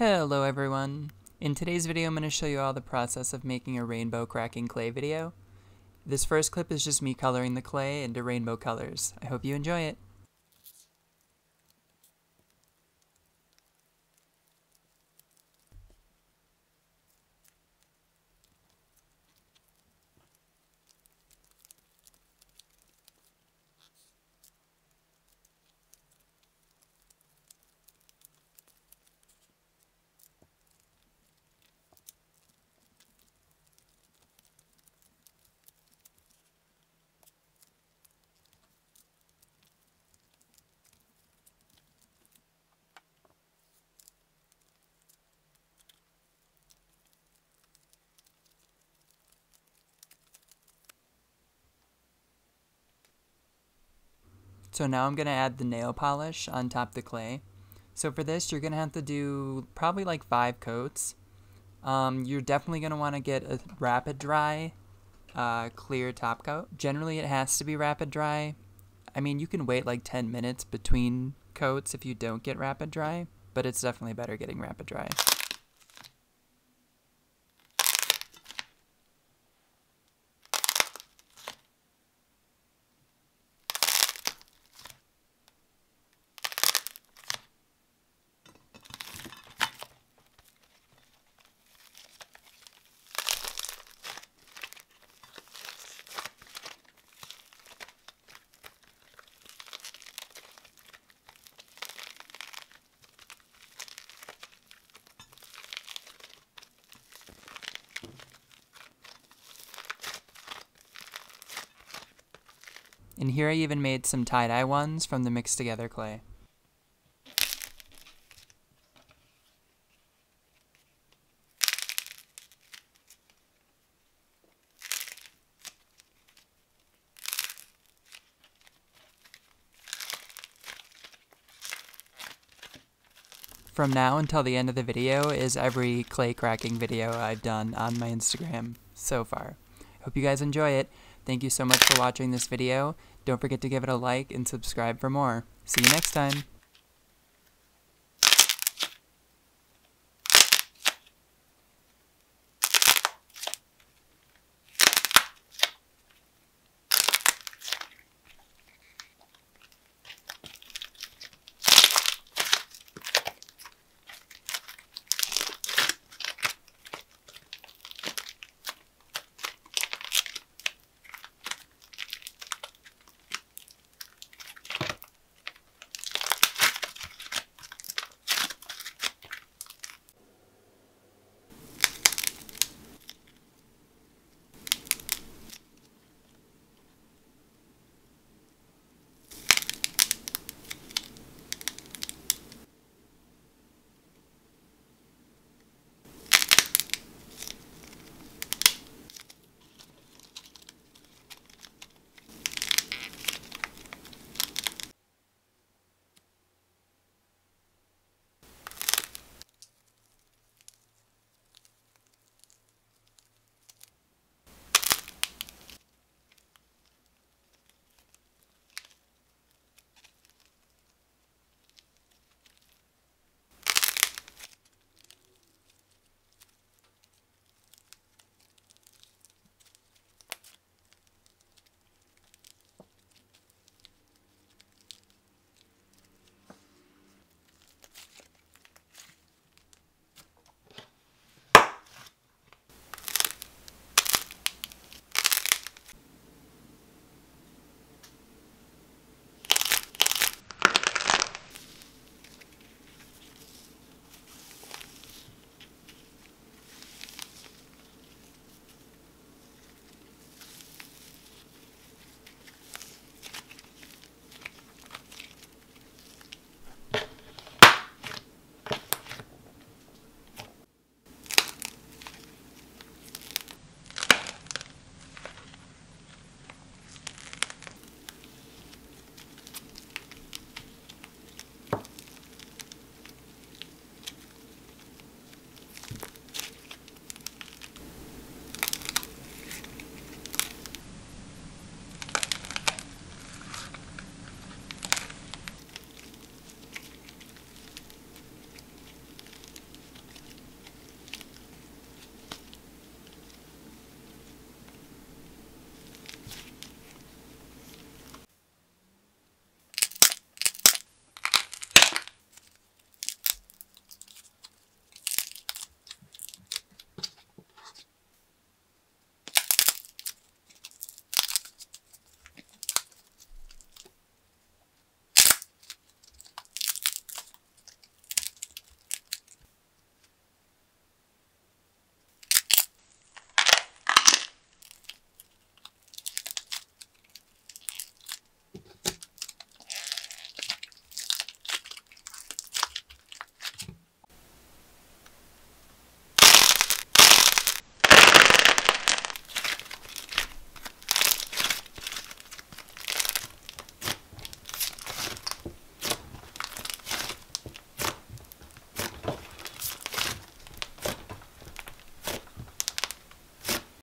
Hello everyone! In today's video I'm going to show you all the process of making a rainbow cracking clay video. This first clip is just me coloring the clay into rainbow colors. I hope you enjoy it. So now I'm going to add the nail polish on top of the clay. So for this you're going to have to do probably like 5 coats. You're definitely going to want to get a rapid dry, clear top coat. Generally it has to be rapid dry. I mean, you can wait like 10 minutes between coats if you don't get rapid dry, but it's definitely better getting rapid dry. And here I even made some tie-dye ones from the mixed together clay. From now until the end of the video is every clay cracking video I've done on my Instagram so far. Hope you guys enjoy it. Thank you so much for watching this video. Don't forget to give it a like and subscribe for more. See you next time.